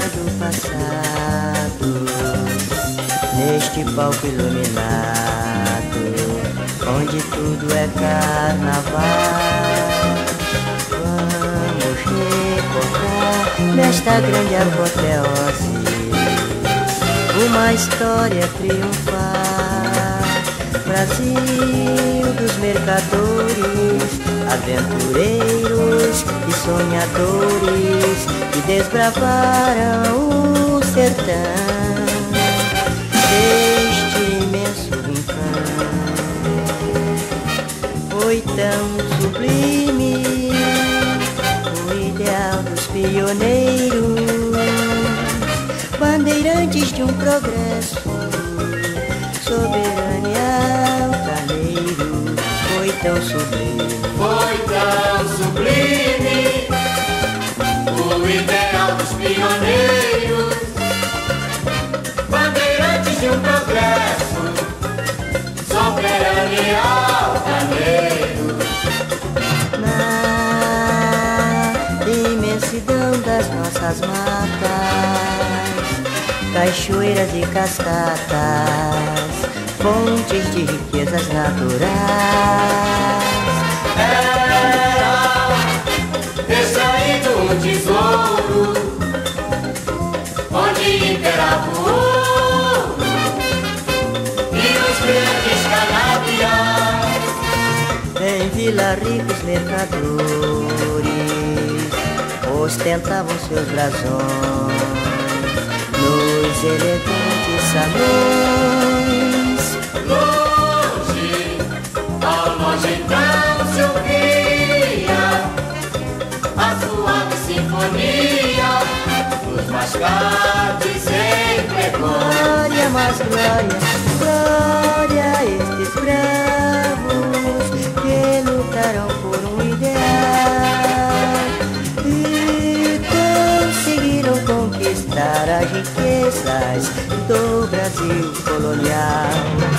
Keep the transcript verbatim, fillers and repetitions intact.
do passado, neste palco iluminado, onde tudo é carnaval. Vamos recordar nesta grande apoteose uma história triunfar. Brasil dos mercadores, aventureiros e sonhadores que desbravaram o sertão deste imenso rincão. Foi tão sublime o ideal dos pioneiros, bandeirantes de um progresso soberano e altaneiro. Foi tão sublime, foi tão sublime o ideal dos pioneiros, bandeirantes de um progresso soberano e altaneiro. Na imensidão das nossas matas, cachoeiras e cascatas, fontes de riquezas naturais. Era extraído um tesouro onde imperava o ouro e os grandes canaviais. Em Vila Rica os mercadores ostentavam seus brasões nos elegantes salões. Longe, ao longe então se ouvia a suave sinfonia dos mascates em pregões. Glória, mas glória, glória a estes bravos que lutaram por um ideal e conseguiram conquistar as riquezas do Brasil colonial.